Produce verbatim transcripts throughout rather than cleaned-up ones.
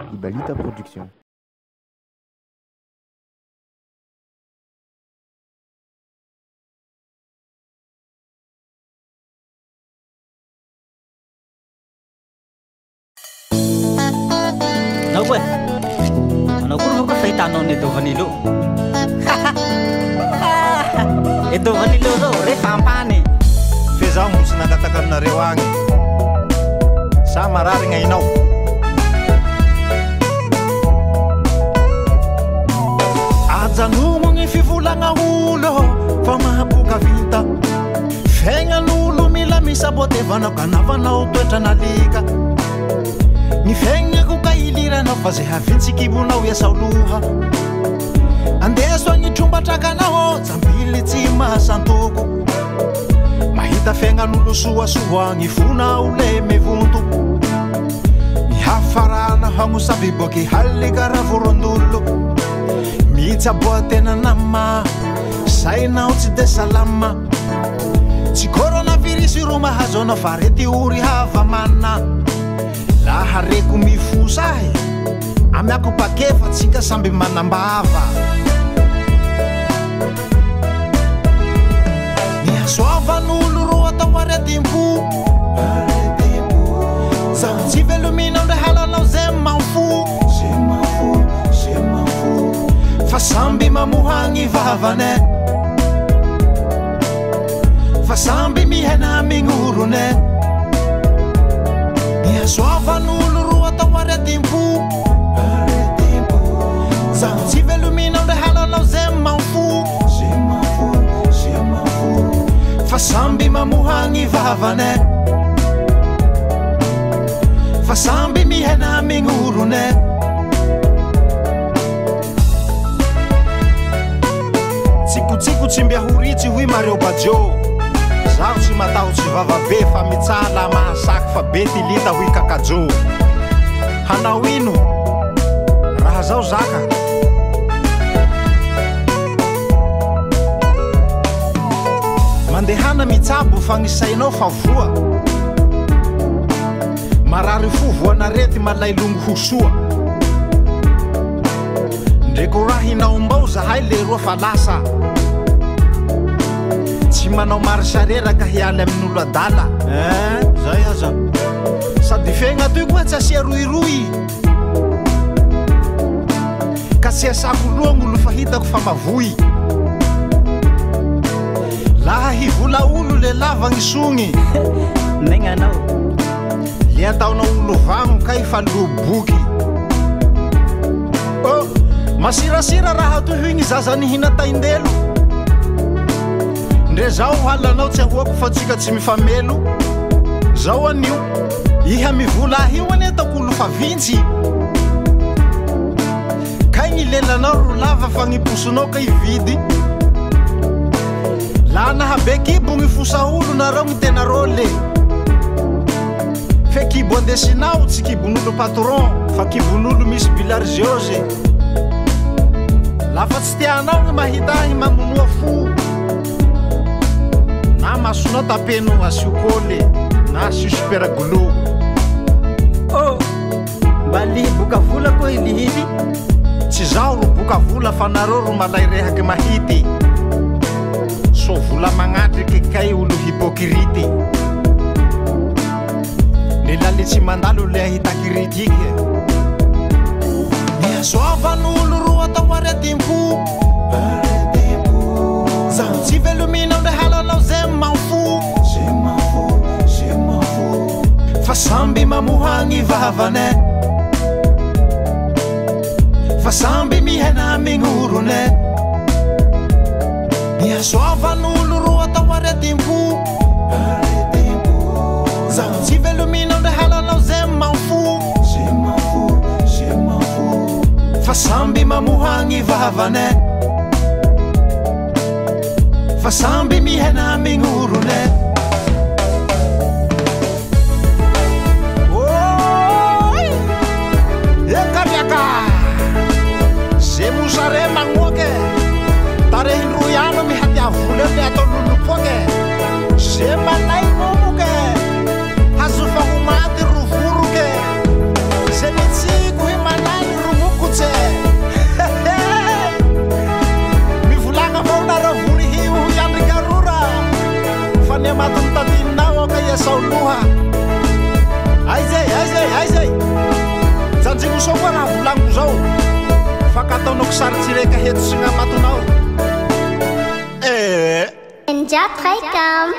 Ibalita Production. Naku e, anao koa rô ka fahitanao ny Dovanilo. E Dovanilo zao rehefa ampany fe zaho mosy nangataka aminareo agny sa marary gn'ainao ajanogno gny fivolagna olo fa mahaboka vita fiaignan'olo mila misabotevanao ka navanao toetra nalika ny fiaignako ka iliranao fa zay havintsykibonao iasaoloha andeso agny trombatrakanao jambily tsy mahasantoko mahita fiaignan'olo soasoa gny fonao le mivonto ny hafarana hagnosavy boky halika raha vorondolo mitsaboatena nama sainao tsy de salama tsy coronavirus ro mahazo anao fa rety ory havamana laha reko mifosahy amiako pakefa tsika samby manambava nihasoavan'olo ro atao aretim-po zaho tsy velominao ndre halanao zay manfo fa samby mamohagny vavane fa samby mihena mign'orone nihasoavan'olo ro atao aretim-po zaho tsy velominao ndre halanao zay manfo fa samby mamohagny vavane fa samby mihena mign'orone tsikotsiko tsy mbi ahoritsy hoy Mario Badio zaho tsy matahotsy vavabe fa mitsala mahasaky fa be tilita hoy kakajo hanao ino raha zao zaka mandehana mitsabo fagnisainao fa voa marary fo voanarety malailongo hosoa ndreko raha hinaombao zahay le roa fa lasa tsy manao marisarera ka hialy amin'olo adala eh zay aza sady fiaigna toy koa tsy asia roiroy ka tsy asako loa gn'olo fa hitako fa mavoy laha hivola olo le lava gny sogny megnanao le ataonao olo vagno kay fa loboky oh masirasira raha toy hoy gny zaza nihina taindelo ndre zao halanao tsy ahoako fa tsika tsy mifamelo zao anio iha mivola ahio ane ataoko olo fa vintsy kay gny lelanao ro lava fa gny posonao ka ividy la nahabe kibo gny fosa olo nareo gny tena rôle fe kibo andesinao tsy kibon'olo patron fa kibon'olo misy bilarziose lafa tsy tianao gny mahitahy mamonoa fo na masonao tapeno asiokôle na asio superaglo oh mba lihy boka vola koa ilihily tsy zaho ro boka vola fa nareo ro malay rehaky mahity so vola magnatriky kay olo hypokrity le lale tsy mandalo le ahita kritiky nihasoavan'olo ro atao aretim-po zaho tsy velominao ndre halanao zay manfo fa samby mamohagny vavane fa samby mihena mign'orone nihasoavan'olo ro atao aretim-po zaho tsy velominao ndre halanao zay manfo fa samby mamohagny vavane fa samby mihena mign'orone oy ekariaka ze mosare magnoke tarehindroiano mihatiavola le atao lolopoke ze manay momoke hazo fahomaty rovoroke ze mitsiko imana manoko sarotsy reka heto sy gnamatonao eh Njat Raikam.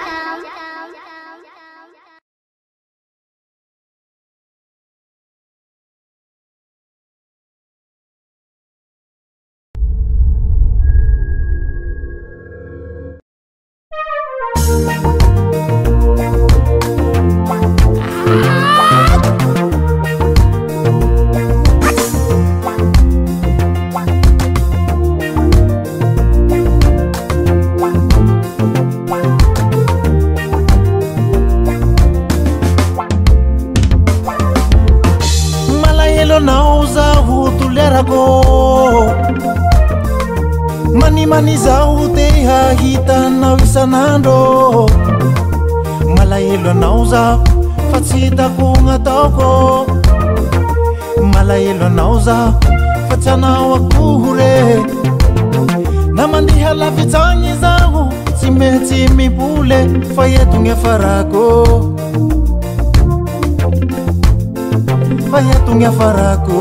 Mani zao te hahitanao isanandro Malahelo anao zaho fa tsy hitako gn'ataoko Malahelo anao zaho fa tsy anao akory Na mandeha lavitsagny zaho tsy metsy mibole fa eto gny afarako Fa eto gny afarako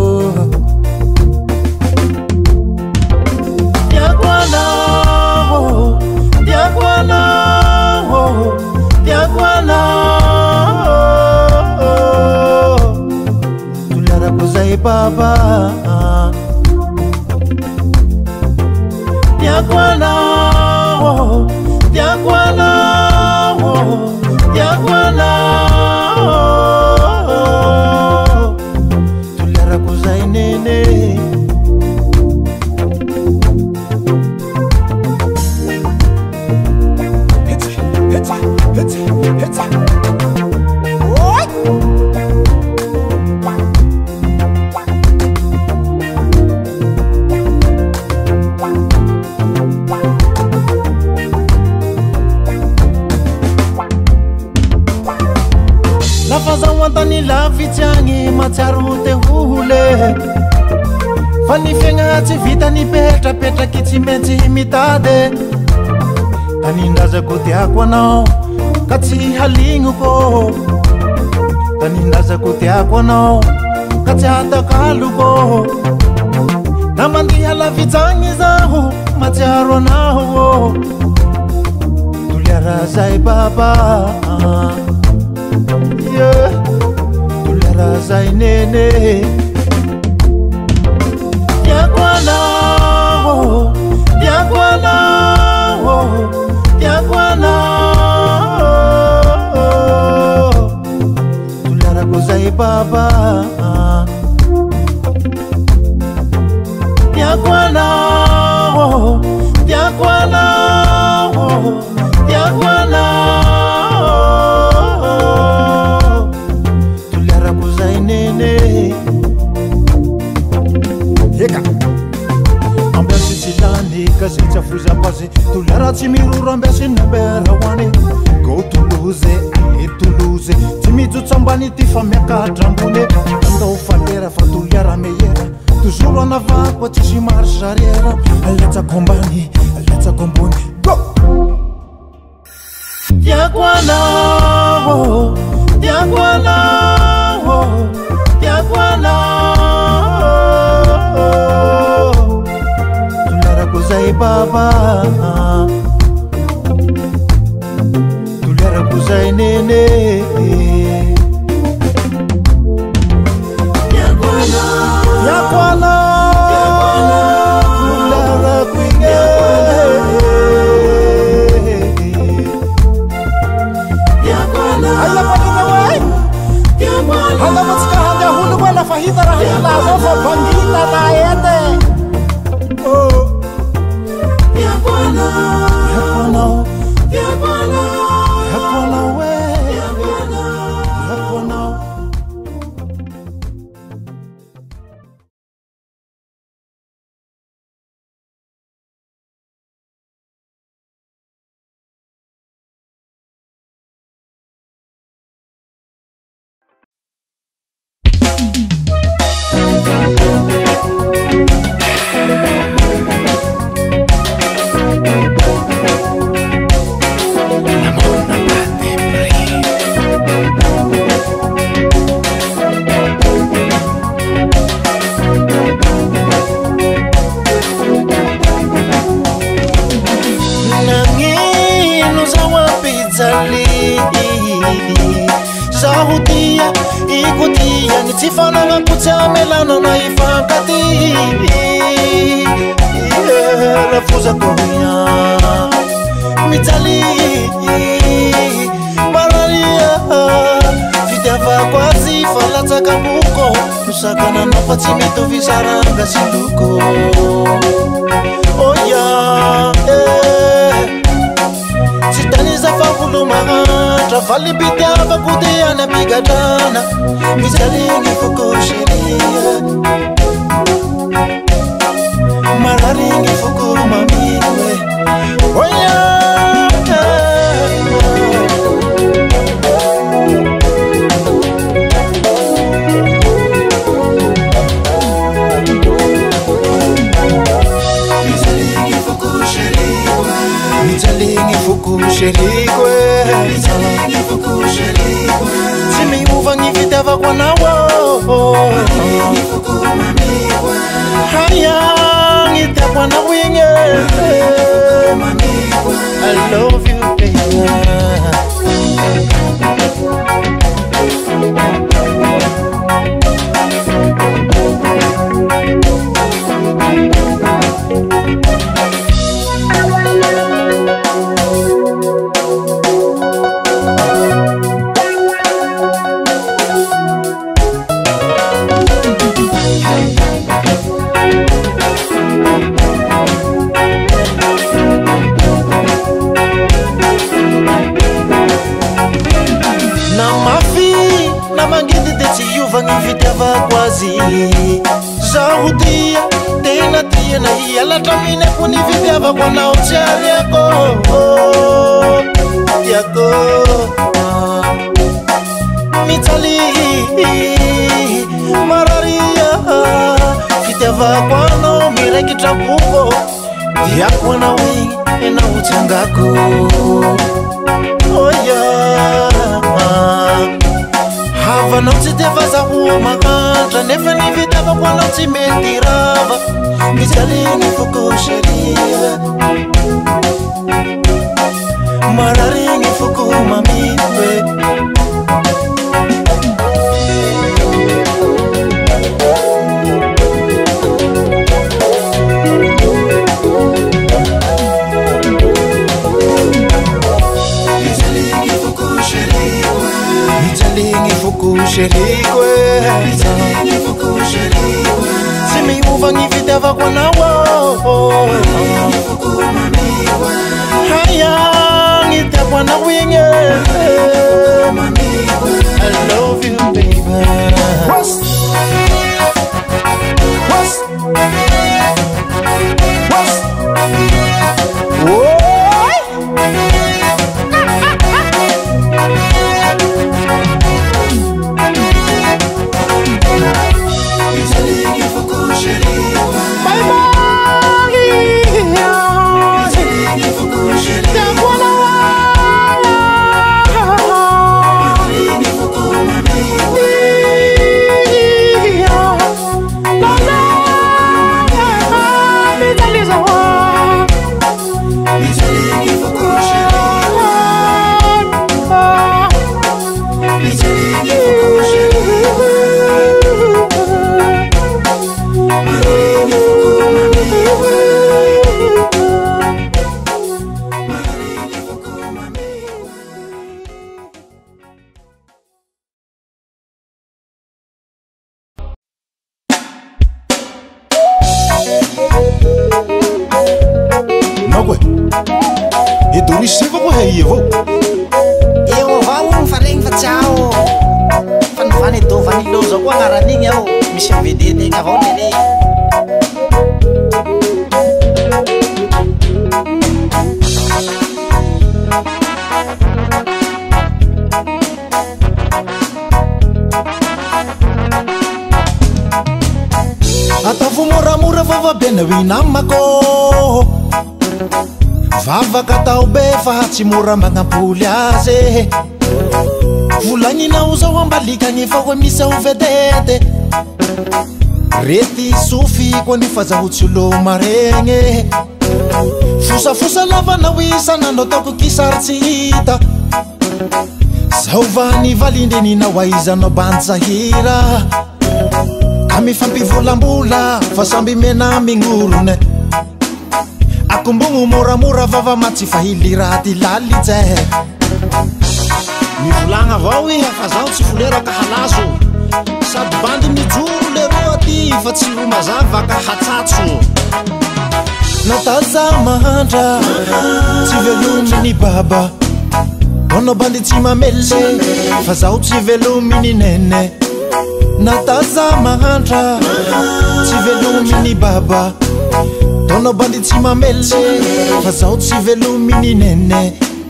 Diaguanao, Diaguanao, Diaguanao Tularako zay baba Diaguanao, Diaguanao, Diaguanao Tularako zay nene Tani lavitsagny matsiaro te hole Fa ny fiaigna tsy vita ny petrapetraky tsy maintsy mitady Tanindrazako tiako anao ka tsy halignoko Tanindrazako tiako anao ka tsy hatakaloko Na mandeha lavitsagny zaho matsiaro anao Tuliara zay baba Yeah Zay nene Diaguanao, Diaguanao, Diaguanao Tularako zay baba Diaguanao, Diaguanao, Diaguanao Eka Ambiasy tsilany kasi tsafuza pasi Tulara tsy miroro ambiasy nambera hoany Go Toulouse, ale Toulouse Tsy mijotso ambany ty fa miakatra ambony Andao falera fa tuliara meyera Toujours en avant kwa tsisy marche arrière Aletsako ambany, aletsako ambony Go! Diaguanao, Diaguanao, Diaguanao Tularako zay baba Tularako zay nene Diaguanao, Diaguanao Tularako inge Diaguanao Aya panina way Handa matsika handa hulu wala fahita raha ilazo fa bangita na ete Oh Diaguanao Diaguanao Diaguanao Diaguanao we Diaguanao Thank you. tsy fanagnakotsy amelana na ifankaty rafozakonia mijaly mararia fitiavako azy fa latsakaboko nosakananao fa tsy mitovy saranga sy loko oya tsy taniza faholo mahatra valibitiavako te any ampigadrana mijaligny foko sheria mararigny foko mamigny oya Sherique, se me uva ni vitava com a nawa. Haya, ni te com a nawinha. I love you, baby. Zahudia, tena tia na hiala tramine kuni vitiava kwa na uchari yako yako mitali mararia vitiava kwa no mireki trapuko yako na wingi na uchangako oh yeah. Hava não te devasa uma cantra nefa ni vitava quando te mentirava mijalingi foko sheria mararingi foko mamiwe Sherique, se me uva ni vitava com a nawa. Haya, ni te com a nawinha. I love you, baby. What's What's What's Whoa. Namako vava katao be fa tsy mora magnapoly azy volagnina zao ambalikagny fa hoe misy ao vedety rety sofy koa ny fazahotsy olo maregny fosafosa lavanao isanandro ataoko kisary tsy hita zao va ny valindreninao aizanao banjahira Kami fampivolambola fa samby mena mingorone akombogno moramora vava matsy fa hiliraty lalitse mivolagna avao iha fa zaho tsy foleraka halazo sady bandy mijoro leroa ty fa tsy ho mazava ka hatsatso nataza mahandra tsy velominy baba ono bandy tsy mamele fa zaho tsy velominy nene nataza mahandra tsy velominy baba ono bandy tsy mamele fa zaho tsy velominy nene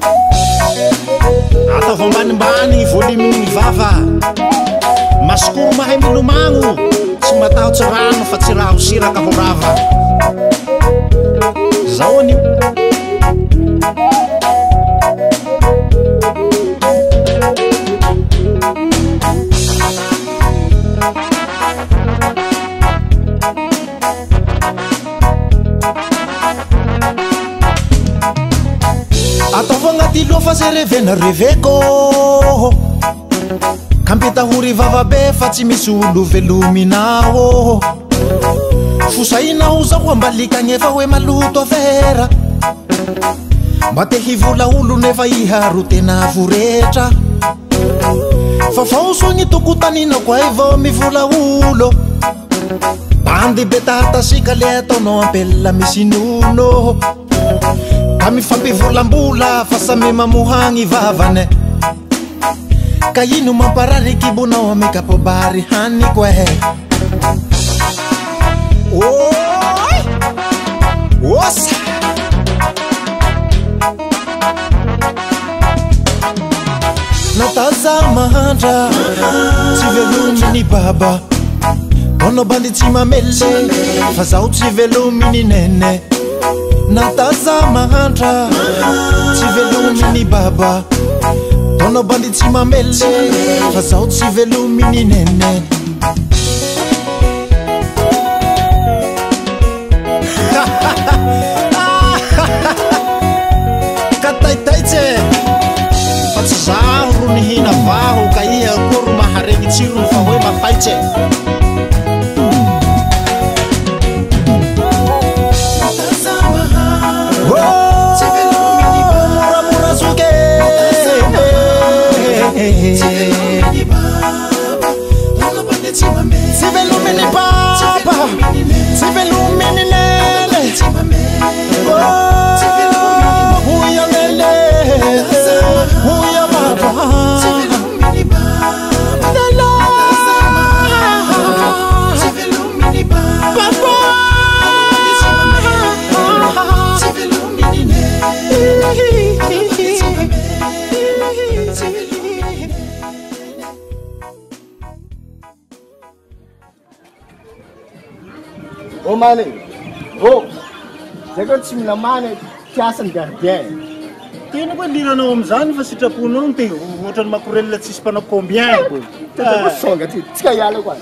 atavo ambanimbany voliminy vava masikoro mahay milomagno tsy matahotsy rano fa tsy raha ho siraka ho rava zao anio ataova agnaty loha fa zay revena reveko kampitahory vavabe fa tsy misy olo velominao fosainao zao ambalika gnefa hoe maloto avera mba te hivola olo nefa iharo tena voretra fa faosogny tokotanina koa vao mivola olo bandy betatasika le ataonao ampela misy nono ka mifampivolambola fa samy mamohagny vavane ka ino mamparariky bonao ame kapobary haniko e oi osa nataza mahandra tsy velominy baba ono bandy tsy mamele fa zaho tsy velominy nene nataza mahandra tsy velominy baba ono bandy tsy mamele fa zaho tsy velominy nene kataitaitse fa tsy zaho ro nihina vaho ka iha koro maharegny tsirony fa hoe mafaitse si velumini baba si velumini nene huya nene huya baba lala baba ô mane ô zay koa tsy mila mane piasany gardien tena koa liranao am'izany fa sitraponao te ohatrany makorelina tsisy mpanao combien koa tena songa ty tsika hiala koa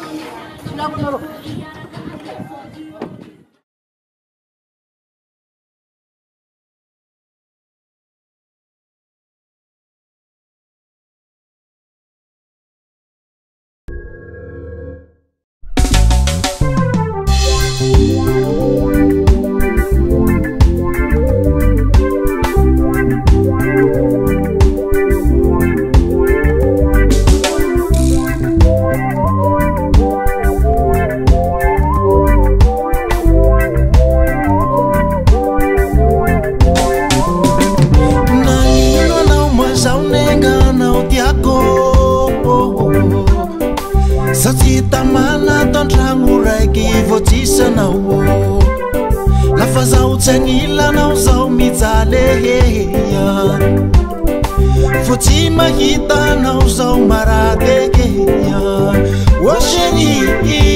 lafa zaho tsy agnilanao zaho mijaleheya fo tsy mahitanao zaho maradekeya o chéri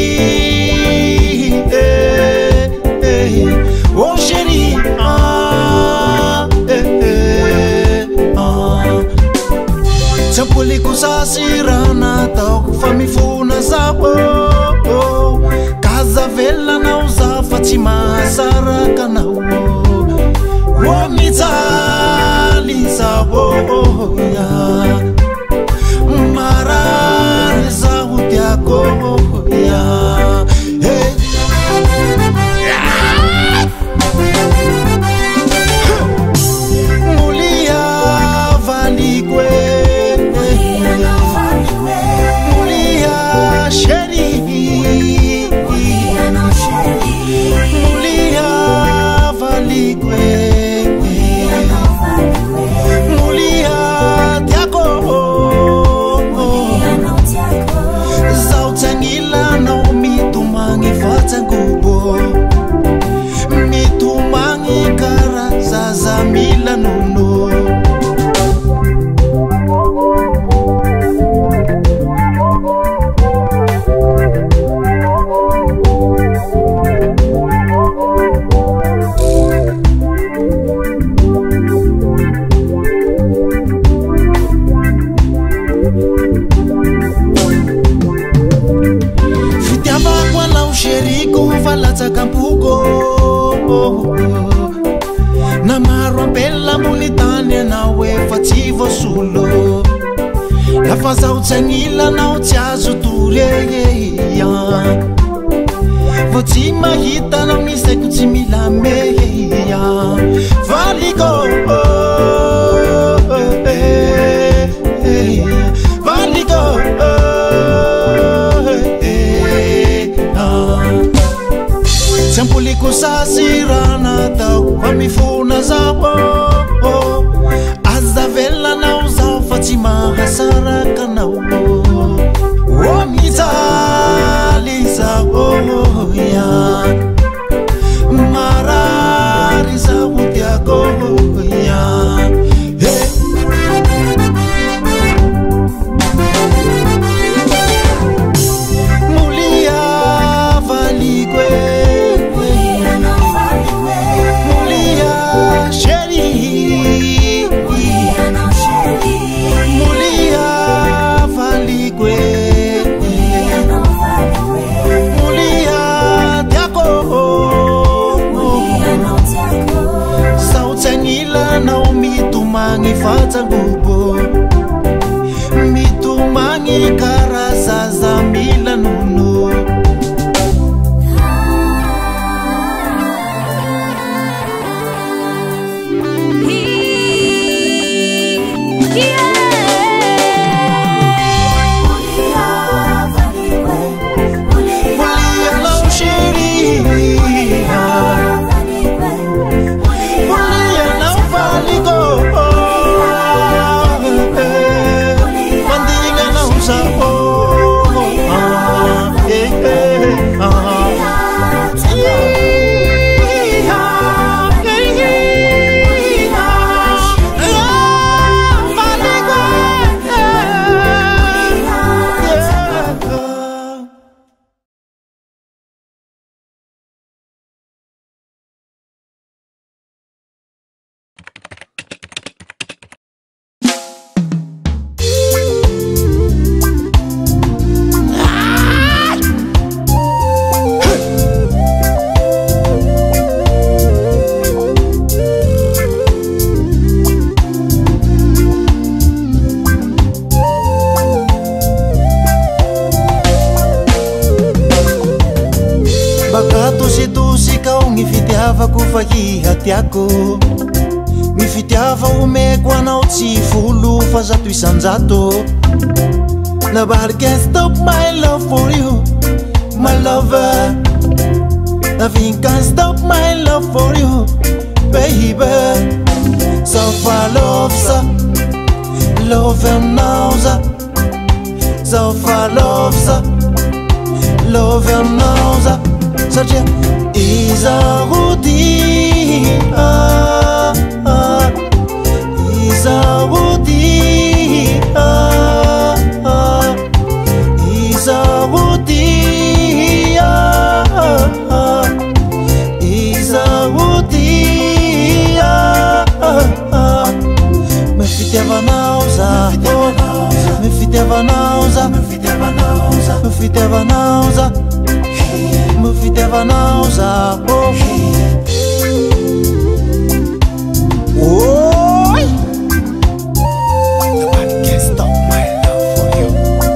o chéri tsy ampoliko sasy raha nataoko fa mifona zaho kazavelanao za fa tsy mahasaraka anao o mijaly zaho ya marary zaho tiako ya campuko na maro ampela ambony tany anao efa tsy voasolo lafa zaho tsy agnila anao tsy azo toreia vo tsy mahita anao misy aiko tsy mila meia valiko valiko tsy ampoliko sasy rana tao fa mifona zaho aza velanao zaho fa tsy mahasaraka anao o mijaly zaho ya marary zaho tiako ya mulia valikwe mitumani fatsangubo mitumani karasa za mila nuno tiako mifitiava omeko anao tsy folo fa zato isanjato nobody can stop my love for you my lover nothing can stop my love for you baby so far love sa love and now sa so far love sa love and now sa such a Izawudi ah ah Izawudi ah ah Izawudi ah ah Izawudi ah ah me fiteva nauza me fiteva nauza me fiteva nauza me fiteva nauza me fiteva nauza oh oi nobody can stop my love for you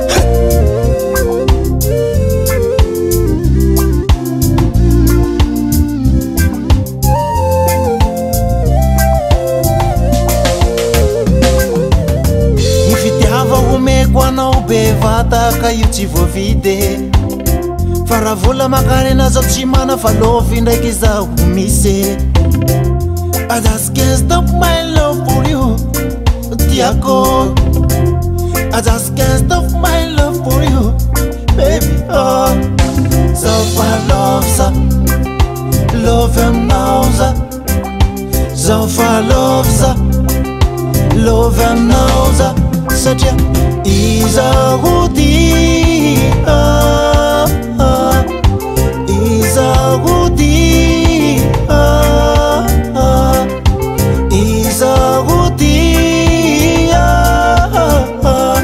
mi fitiava omeko anao bevata ka io tsy voavide faravola makarena zao tsy mana falovy ndraiky zaho misy I just can't stop my love for you tiako I just can't stop my love for you baby oh so far love sa love and now sa so far love sa love and now sa such a Izawudi ah ah Izawudi ah ah Izawudi ah ah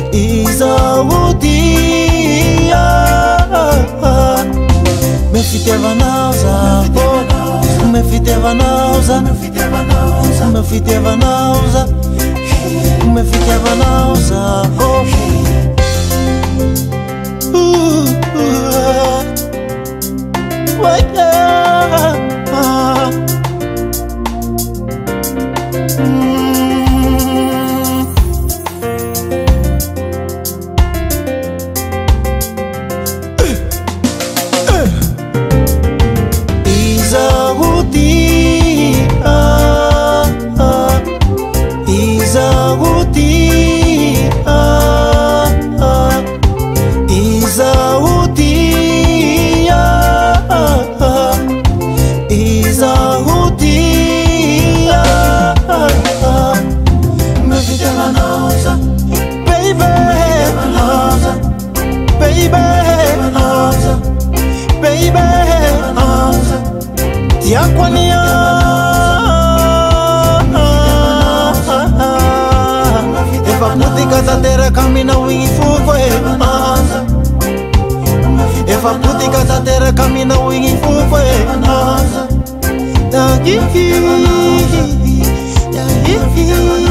Izawudi ah ah me fite fitiavanao za me fitiavanao za me fitiavanao za me fitiavanao za Camina wingi fuko e anza If I put the gas there camina wingi fuko e anza Da gi gi